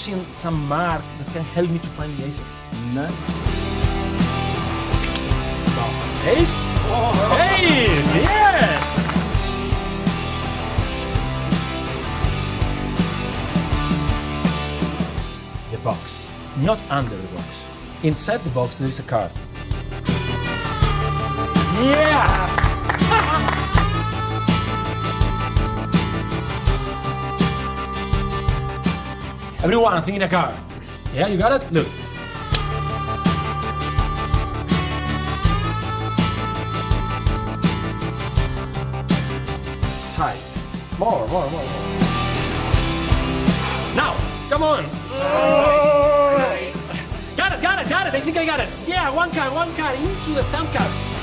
using some mark that can help me to find the aces? No. Ace? Ace, yeah! The box, not under the box. Inside the box there is a card. Yeah! Everyone, I'm thinking a card. Yeah, you got it? Look. Tight. More. Now, come on. Got it. I think I got it. Yeah, one card into the thumb cards.